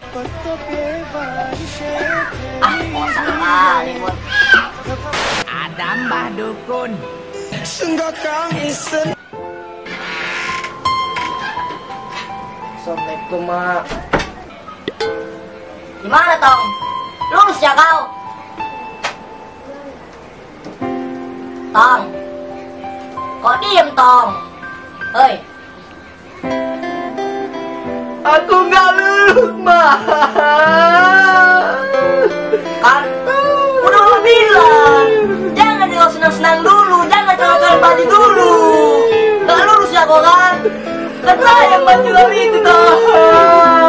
Ah, kok salah limut. Ada Mbah Dukun. Assalamualaikum, Mak. Gimana, Tong? Lulus ya kau? Tong. Kok diem, Tong? Hei. Aku nggak lulus, Mak. Kan? Udah lu bilang. Jangan kalau senang-senang dulu. Jangan colok-colok baju dulu. Nggak lulus ya kau kan? Kan saya yang baju itu, Tong.